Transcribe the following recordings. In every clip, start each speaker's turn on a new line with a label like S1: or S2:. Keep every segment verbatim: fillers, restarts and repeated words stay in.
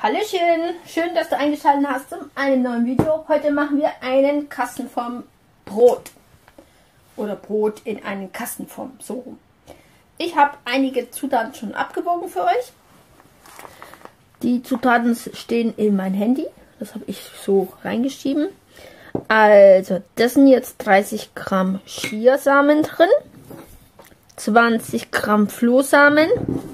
S1: Hallöchen, schön, dass du eingeschaltet hast zu einem neuen Video. Heute machen wir einen Kastenform Brot. Oder Brot in einen Kastenform, so rum. Ich habe einige Zutaten schon abgewogen für euch. Die Zutaten stehen in mein Handy. Das habe ich so reingeschrieben. Also, das sind jetzt dreißig Gramm Chiasamen drin. zwanzig Gramm Flohsamen.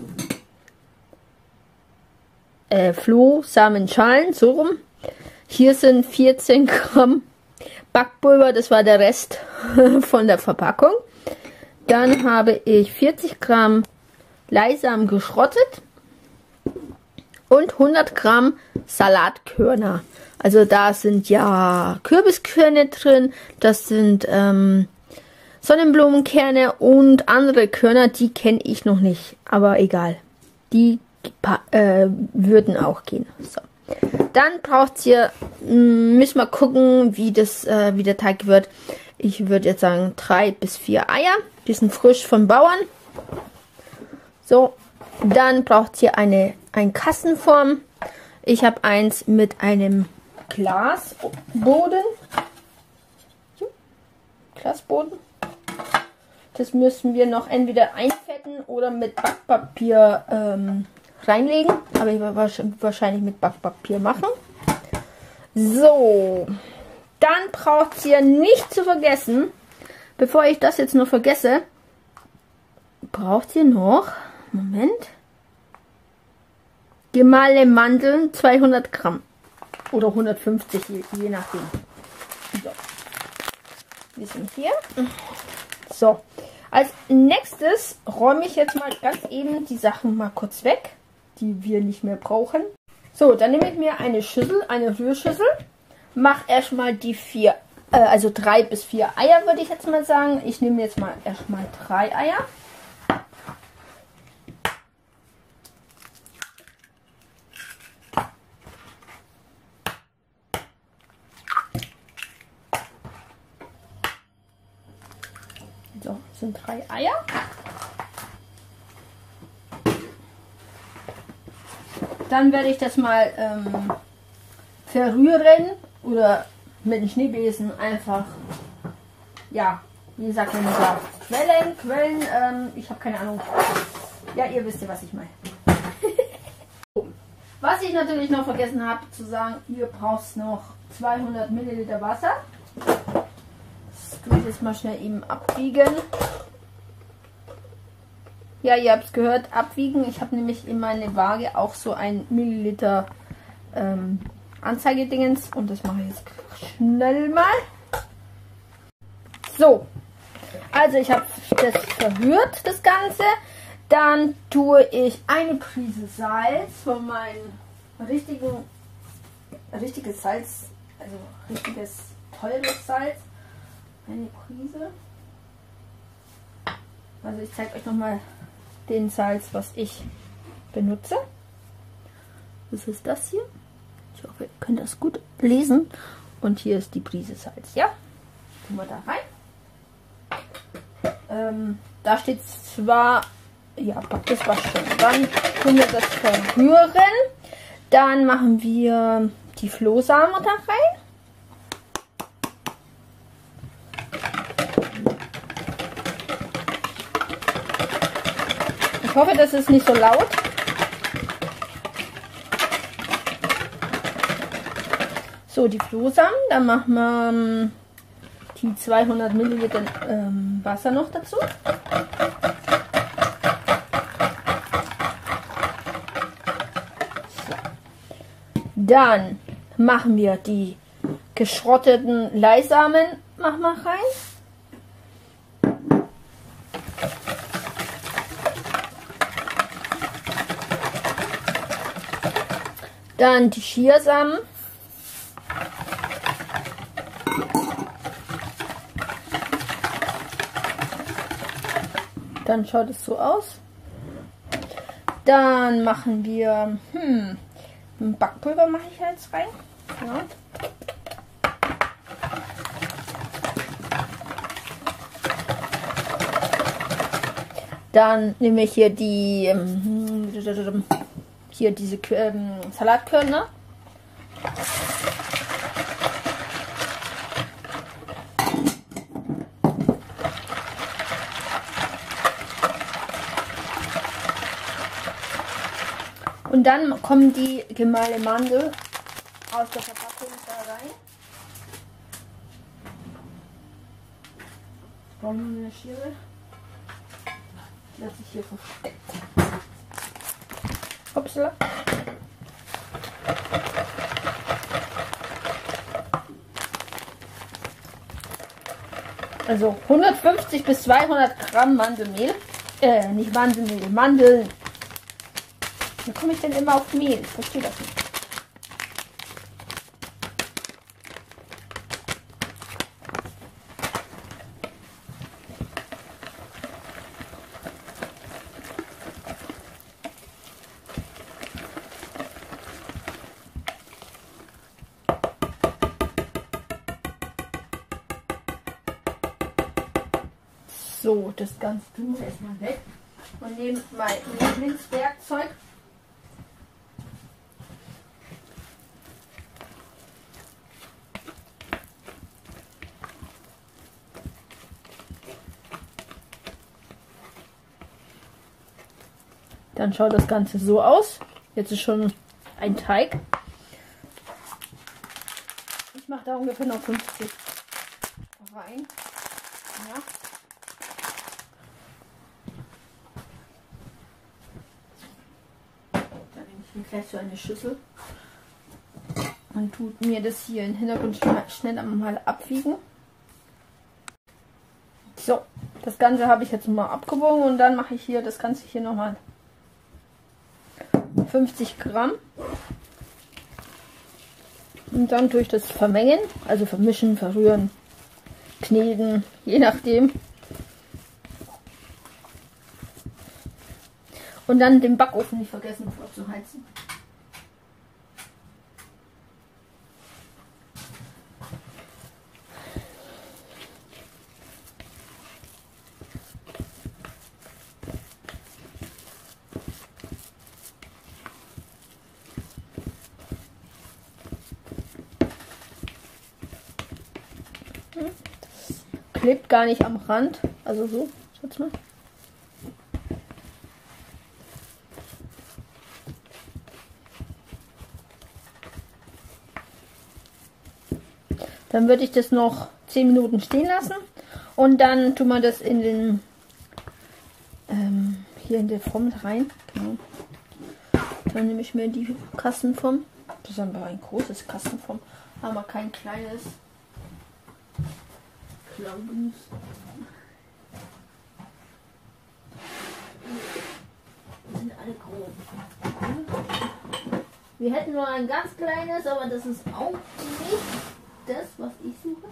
S1: Äh, Flohsamenschalen, so rum. Hier sind vierzehn Gramm Backpulver, das war der Rest von der Verpackung. Dann habe ich vierzig Gramm Leinsamen geschrottet und hundert Gramm Salatkörner. Also da sind ja Kürbiskerne drin, das sind ähm, Sonnenblumenkerne und andere Körner, die kenne ich noch nicht, aber egal. Die äh, würden auch gehen. So. Dann braucht ihr, müssen wir gucken, wie, das, äh, wie der Teig wird. Ich würde jetzt sagen drei bis vier Eier, bisschen frisch von Bauern. So, dann braucht ihr eine, eine Kassenform. Ich habe eins mit einem Glasboden. Glasboden. Das müssen wir noch entweder einfetten oder mit Backpapier ähm, reinlegen. Aber ich werde wahrscheinlich mit Backpapier machen. So, dann braucht ihr nicht zu vergessen, bevor ich das jetzt noch vergesse, braucht ihr noch, Moment, gemahlene Mandeln, zweihundert Gramm oder hundertfünfzig, je, je nachdem. So, wir sind hier. So, als nächstes räume ich jetzt mal ganz eben die Sachen mal kurz weg, die wir nicht mehr brauchen. So, dann nehme ich mir eine Schüssel, eine Rührschüssel, mache erstmal die vier, äh, also drei bis vier Eier, würde ich jetzt mal sagen. Ich nehme jetzt mal erstmal drei Eier. So, das sind drei Eier. Dann werde ich das mal ähm, verrühren oder mit dem Schneebesen einfach, ja, wie sagt man da, Quellen, Quellen, ähm, ich habe keine Ahnung. Ja, ihr wisst ja, was ich meine. Was ich natürlich noch vergessen habe zu sagen, ihr braucht noch zweihundert Milliliter Wasser. Das tue ich jetzt mal schnell eben abwiegen. Ja, ihr habt es gehört, abwiegen. Ich habe nämlich in meine Waage auch so ein Milliliter ähm, Anzeigedingens und das mache ich jetzt schnell mal. So, also ich habe das verrührt, das Ganze. Dann tue ich eine Prise Salz von meinem richtigen, richtiges Salz, also richtiges teures Salz. Eine Prise. Also ich zeige euch nochmal den Salz, was ich benutze. Das ist das hier. Ich hoffe, ihr könnt das gut lesen. Und hier ist die Prise Salz. Ja, tun wir da rein. Ähm, da steht zwar, ja, das war schon. Dann tun wir das verrühren. Dann machen wir die Flohsamen da rein. Ich hoffe, das ist nicht so laut. So, die Flohsamen, dann machen wir ähm, die zweihundert Milliliter ähm, Wasser noch dazu. So. Dann machen wir die geschrotteten Leinsamen, machen wir rein. Dann die Chiasamen. Dann schaut es so aus. Dann machen wir hm, Backpulver mache ich jetzt rein. Ja. Dann nehme ich hier die ähm, hier diese ähm, Salatkörner. Und dann kommen die gemahlene Mandel aus der Verpackung da rein. Brauchen wir eine Schere? Die lasse ich hier versteckt. Upsala. Also hundertfünfzig bis zweihundert Gramm Mandelmehl. Äh, nicht Mandelmehl, Mandeln. Wie komme ich denn immer auf Mehl? Ich verstehe das nicht. So, das Ganze tun wir erstmal weg und nehmen mein Lieblingswerkzeug. Dann schaut das Ganze so aus. Jetzt ist schon ein Teig. Ich mache da ungefähr noch fünfzig rein. Ja. Dann nehme ich mir gleich so eine Schüssel und tut mir das hier im Hintergrund schnell einmal abwiegen. So, das Ganze habe ich jetzt mal abgewogen und dann mache ich hier das Ganze hier nochmal fünfzig Gramm und dann durch das Vermengen, also vermischen, verrühren, kneten, je nachdem. Und dann den Backofen nicht vergessen vorzuheizen. Das klebt gar nicht am Rand, also so, schaut mal. Dann würde ich das noch zehn Minuten stehen lassen und dann tun wir das in den ähm, hier in der Form rein. Genau. Dann nehme ich mir die Kastenform. Das ist aber ein großes Kastenform, aber kein kleines. Glauben. Die sind alle groß. Wir hätten nur ein ganz kleines, aber das ist auch nicht das, was ich suche.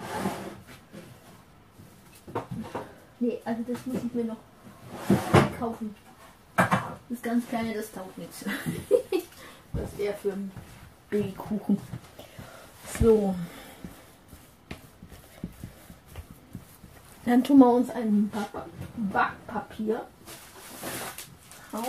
S1: Nee, also das muss ich mir noch kaufen. Das ganz kleine, das taugt nichts. Das ist eher für einen Babykuchen. So. Dann tun wir uns ein Backpapier raus.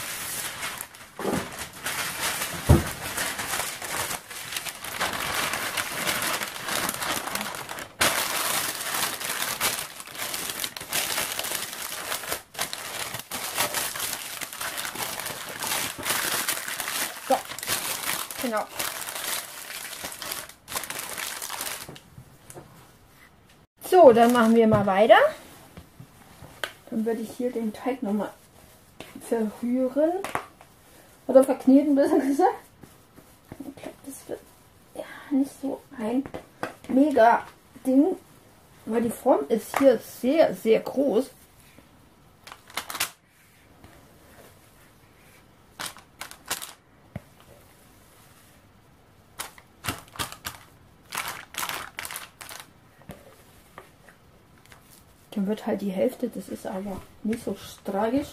S1: So, genau. So, dann machen wir mal weiter. Dann würde ich hier den Teig nochmal verrühren. Oder verkneten, besser gesagt. Ich glaube, das wird ja nicht so ein mega Ding. Weil die Form ist hier sehr, sehr groß. Dann wird halt die Hälfte, das ist aber nicht so tragisch.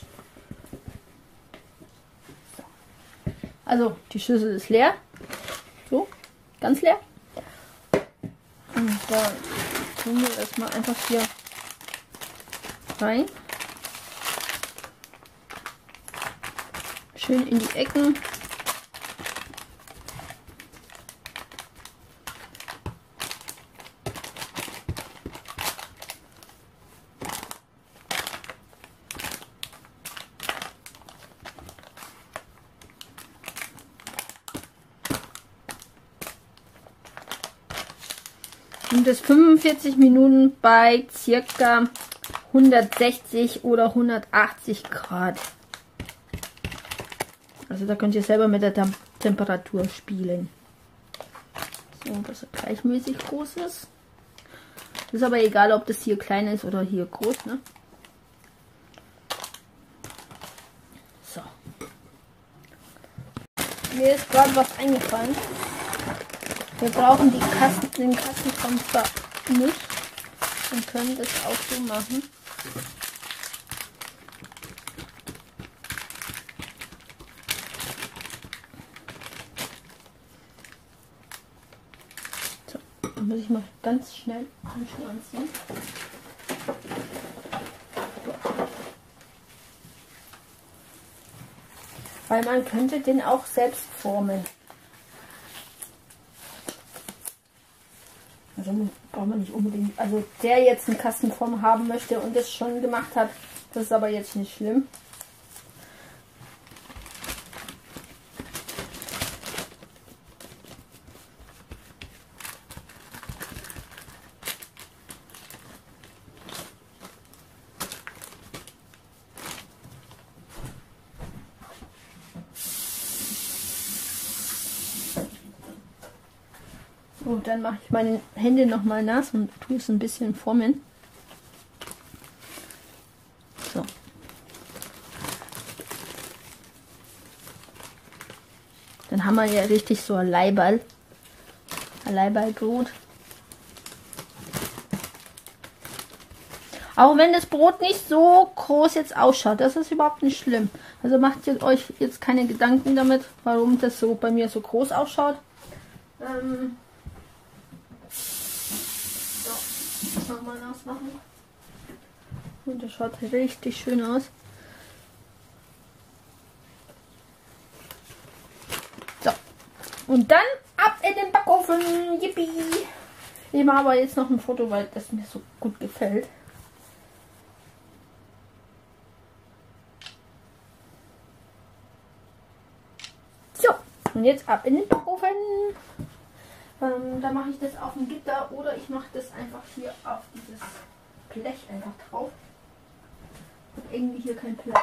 S1: So. Also die Schüssel ist leer. So, ganz leer. Und dann tun wir das mal einfach hier rein. Schön in die Ecken Und das fünfundvierzig Minuten bei circa hundertsechzig oder hundertachtzig Grad. Also da könnt ihr selber mit der Tem Temperatur spielen. So, dass er gleichmäßig groß ist. Ist aber egal, ob das hier klein ist oder hier groß, ne? So. Mir ist gerade was eingefallen. Wir brauchen die Kasten, den Kastenfond zwar nicht und können das auch so machen. So, dann muss ich mal ganz schnell Handschuhe anziehen. Weil man könnte den auch selbst formen. Also braucht man nicht unbedingt. Also der jetzt eine Kastenform haben möchte und das schon gemacht hat, das ist aber jetzt nicht schlimm. Und dann mache ich meine Hände noch mal nass und tue es ein bisschen formen. So. Dann haben wir ja richtig so ein Leiberl. Ein Leiberlbrot. Auch wenn das Brot nicht so groß jetzt ausschaut, das ist überhaupt nicht schlimm. Also macht ihr euch jetzt keine Gedanken damit, warum das so bei mir so groß ausschaut. Ähm Nochmal ausmachen. Und das schaut richtig schön aus. So. Und dann ab in den Backofen. Yippie! Ich mache aber jetzt noch ein Foto, weil das mir so gut gefällt. So. Und jetzt ab in den Backofen. Ähm, da mache ich das auf dem Gitter oder ich mache das einfach hier auf dieses Blech einfach drauf. Hat irgendwie hier keinen Platz.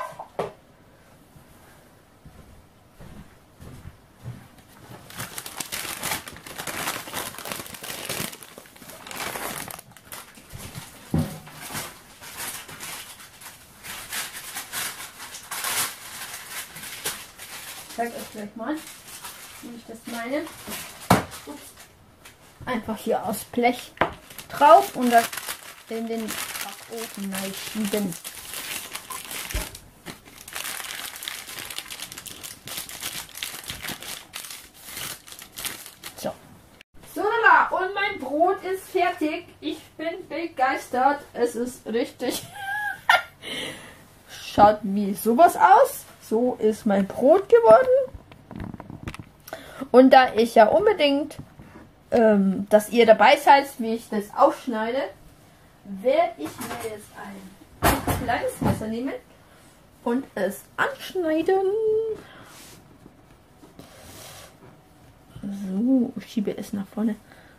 S1: Ich zeige euch gleich mal, wie ich das meine. Ups. Einfach hier aus Blech drauf und dann in den Backofen reinschieben. So. So, und mein Brot ist fertig. Ich bin begeistert. Es ist richtig. Schaut wie sowas aus. So ist mein Brot geworden. Und da ich ja unbedingt dass ihr dabei seid, wie ich das aufschneide, werde ich mir jetzt ein kleines Messer nehmen und es anschneiden. So, ich schiebe es nach vorne.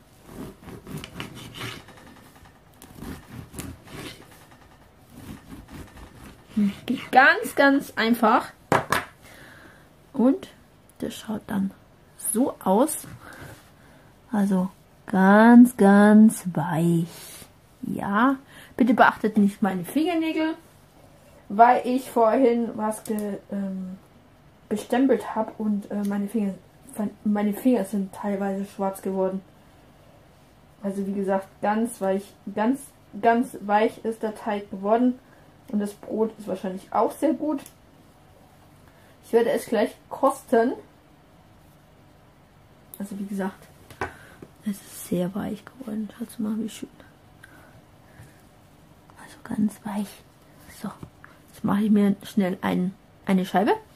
S1: Geht ganz, ganz einfach. Und das schaut dann so aus. Also ganz, ganz weich. Ja, bitte beachtet nicht meine Fingernägel, weil ich vorhin was ge, ähm, bestempelt habe und äh, meine Finger, meine Finger sind teilweise schwarz geworden. Also wie gesagt, ganz weich, ganz, ganz weich ist der Teig geworden und das Brot ist wahrscheinlich auch sehr gut. Ich werde es gleich kosten. Also wie gesagt, es ist sehr weich geworden. Schaut mal, wie schön. Also ganz weich. So, jetzt mache ich mir schnell ein, eine Scheibe.